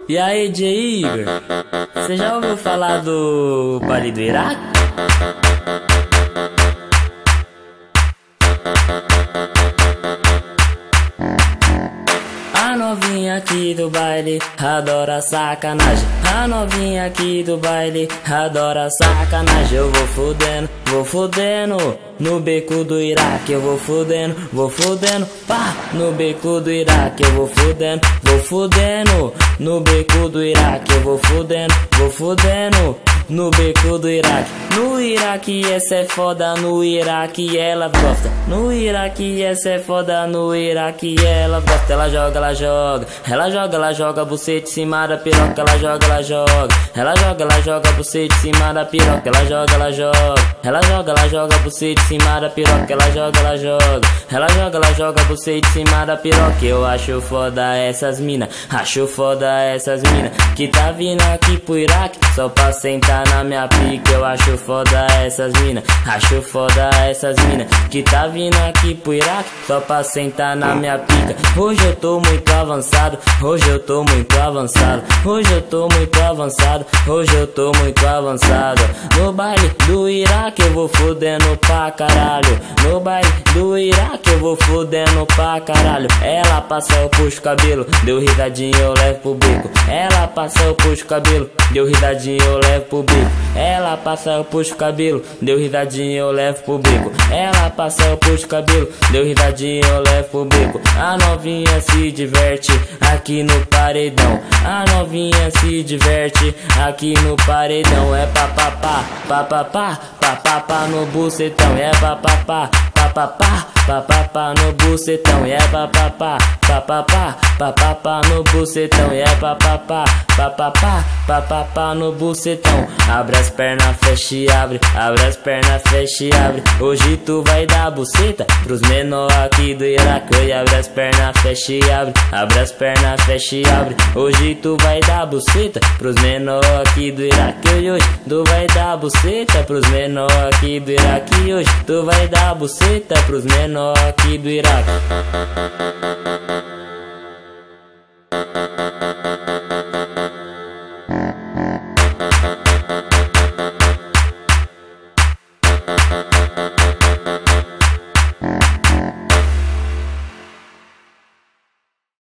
E aí, J. Igor, você já ouviu falar do baile do Iraque? A novinha aqui do baile adora sacanagem. A novinha aqui do baile adora sacanagem. Eu vou fudendo no beco do Iraque. Eu vou fudendo, pá, no beco do Iraque. Eu vou fudendo no beco do Iraque. Eu vou fudendo no beco do Iraque. No Iraque essa é foda, no Iraque ela gosta. No Iraque essa é foda, no Iraque ela gosta. Ela joga, ela joga bucete em cima da piroca. Ela joga, ela joga bucete em cima da piroca. Ela joga, ela joga bucete em cima da piroca. Ela joga, ela joga bucete em cima da piroca. Eu acho foda essas mina, acho foda essas mina que tá vindo aqui pro Iraque só pra sentar na minha pica. Eu acho foda essas mina, acho foda essas mina que tá vindo aqui pro Iraque só pra sentar na minha pica. Hoje eu tô muito avançado, hoje eu tô muito avançado, hoje eu tô muito avançado, hoje eu tô muito avançado. No baile do Iraque eu vou fudendo pra caralho. No baile do Iraque eu vou fudendo pra caralho. Ela passa, eu puxo o cabelo, deu risadinha eu levo pro bico. Ela passa, eu puxo o cabelo, deu risadinha eu levo pro bico. Ela passa, eu puxo o cabelo, deu risadinha eu levo pro bico. Ela passa, eu puxo o cabelo, deu risadinha eu levo pro bico. A novinha se diverte aqui no paredão. A novinha se diverte aqui no paredão. É papapá, papapá, papapá no bucetão. É papapá, papapá, papapá no bucetão. É papapá, papapá, papapá no bucetão. É papapá, papapá, papapá no bucetão. Abre as pernas, fecha e abre, abre as pernas, fecha e abre. Hoje tu vai dar buceta pros menor aqui do Iraque. Oi, abre as pernas, fecha e abre, abre as pernas, fecha e abre. Hoje tu vai dar buceta pros menor aqui do Iraque. Hoje tu vai dar buceta pros menor aqui do Iraque. Hoje tu vai dar buceta pros menor aqui do Iraque.